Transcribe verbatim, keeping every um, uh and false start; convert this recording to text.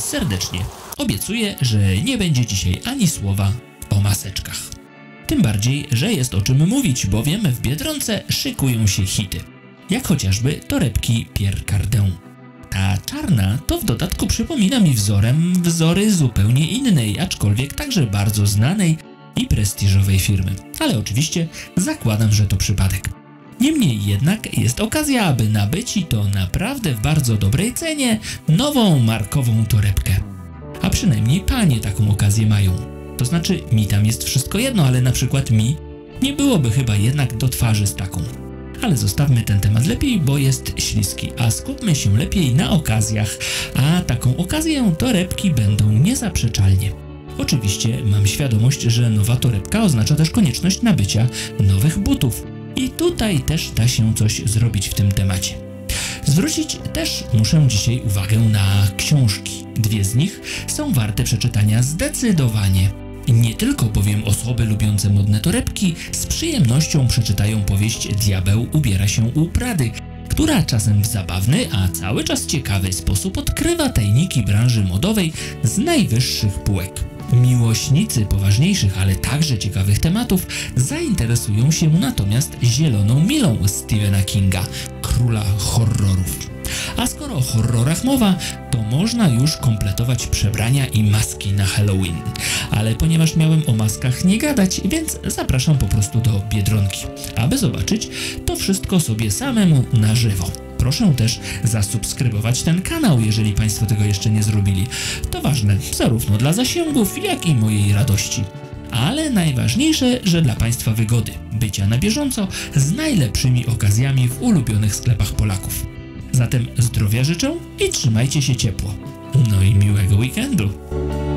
serdecznie. Obiecuję, że nie będzie dzisiaj ani słowa o maseczkach. Tym bardziej, że jest o czym mówić, bowiem w Biedronce szykują się hity. Jak chociażby torebki Pierre Cardin. Ta czarna to w dodatku przypomina mi wzorem wzory zupełnie innej, aczkolwiek także bardzo znanej i prestiżowej firmy. Ale oczywiście zakładam, że to przypadek. Niemniej jednak jest okazja, aby nabyć i to naprawdę w bardzo dobrej cenie nową markową torebkę. A przynajmniej panie taką okazję mają. To znaczy mi tam jest wszystko jedno, ale na przykład mi nie byłoby chyba jednak do twarzy z taką. Ale zostawmy ten temat lepiej, bo jest śliski, a skupmy się lepiej na okazjach, a taką okazję torebki będą niezaprzeczalnie. Oczywiście mam świadomość, że nowa torebka oznacza też konieczność nabycia nowych butów. I tutaj też da się coś zrobić w tym temacie. Zwrócić też muszę dzisiaj uwagę na książki. Dwie z nich są warte przeczytania zdecydowanie. Nie tylko bowiem osoby lubiące modne torebki z przyjemnością przeczytają powieść Diabeł ubiera się u Prady, która czasem w zabawny, a cały czas ciekawy sposób odkrywa tajniki branży modowej z najwyższych półek. Miłośnicy poważniejszych, ale także ciekawych tematów zainteresują się natomiast Zieloną Milą Stephena Kinga, króla horrorów. A skoro o horrorach mowa, to można już kompletować przebrania i maski na Halloween. Ale ponieważ miałem o maskach nie gadać, więc zapraszam po prostu do Biedronki, aby zobaczyć to wszystko sobie samemu na żywo. Proszę też zasubskrybować ten kanał, jeżeli Państwo tego jeszcze nie zrobili. To ważne zarówno dla zasięgów, jak i mojej radości. Ale najważniejsze, że dla Państwa wygody, bycia na bieżąco z najlepszymi okazjami w ulubionych sklepach Polaków. Zatem zdrowia życzę i trzymajcie się ciepło. No i miłego weekendu.